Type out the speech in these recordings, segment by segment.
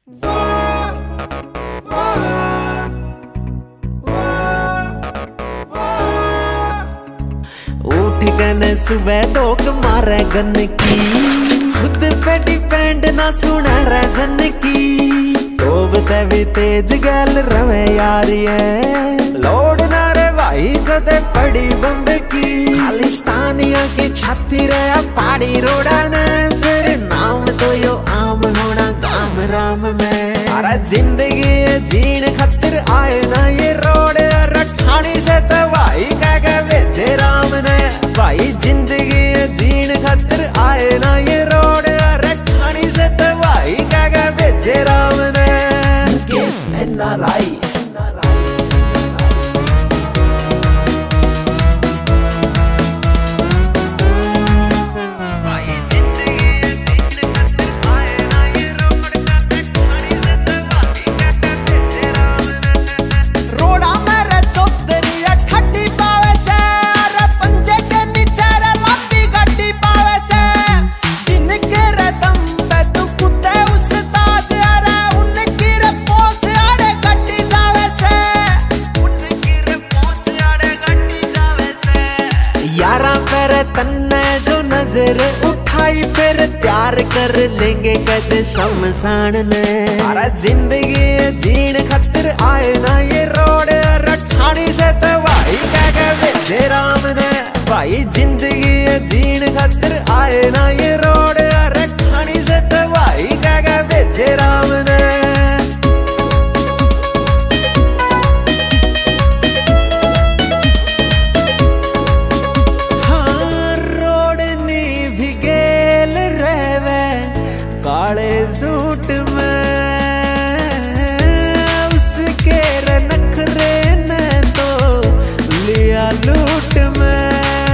उठ गन सुबह दोग मारे गन की, खुद पे डिपेंड ना सुने रजन की। तोबते भी तेज गल रवे यारी है, लोड ना रे भाई कदे पड़ी बम्ब की। खालिस्तानिया की छाती रे पहाड़ी रोड़ा ने, फिर नाम तो यो आम होना गाम राम में। अरे जिंदगी जीण खतर आए ना ये रोड, रठानी से तो भाई कह के भेजे राम ने। भाई जिंदगी जीण खतर आए ना ये रोड, रठानी से तो भाई कह के भेजे राम ने। किस NRI तन्ने जो नजर उठाई, फिर प्यार कर लेंगे कहते शमशान ने। अरे जिंदगी जीण खतर आए ना ये रोड, रठानी से तो भाई कह के भेजे राम ने। भाई जिंदगी जीण खतर आए ना ये रोड, रठानी से तो भाई कह के भेजे राम ने। काले सूट में उसके नखरे ने तो लिया लूट में,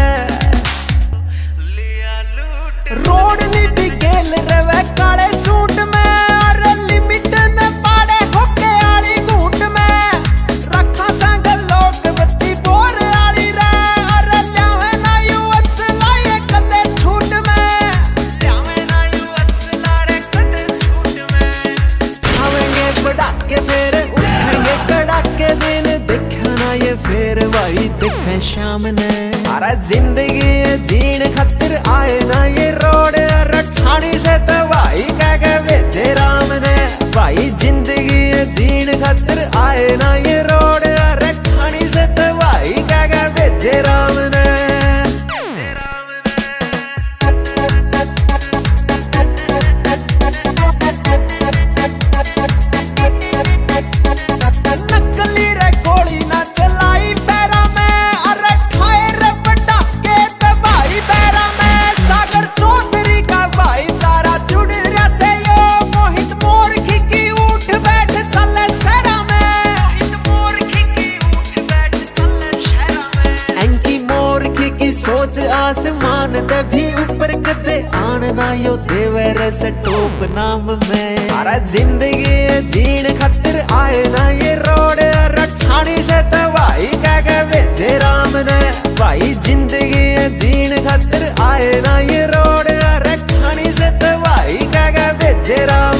लिया लूट। रोड नी भी गेल रवे काले सूट में, और लिमिट ने पाड़े होके आली घूट में। रखा संग लोग बत्ती बोर आली रे, और ल्यावे ना US लाए कदे छूट में, ल्यावे ना US लाए कदे छूट में। खावेंगे पटाके फिर उठेंगे कड़ाके दिन, देखा ना ये फिर भाई देखे शाम ने। अरे जिंदगी जीण खतर आए ना ये रोड, रठानी से तो भाई कह के भेजे राम ने। भाई जिंदगी जीण खतर आए ना ये रोड, रठानी से तो भाई कह के भेजे राम ने। नकली रे गोली ना चलाई फेरा में, अरे ठाए रे पटाके तो भाई बैरा में। सागर चौधरी का भाईचारा जुड़ रहा से यो, मोहित मोरखी की उठ बैठ चले शहरा में। मोहित मोरखी की उठ बैठ चले शहरा में। एंकी मोरखी की सोच आसमान ते भी ऊपर कदे आन ना यो देवे रस टोप नाम में। अरे जिंदगी जीण खतर आए ना ये रोड, रठानी से तो भाई कह के भेजे राम ने। भाई जिंदगी जीण खतर आए ना ये रोड, रठानी से तो भाई कह के भेजे राम।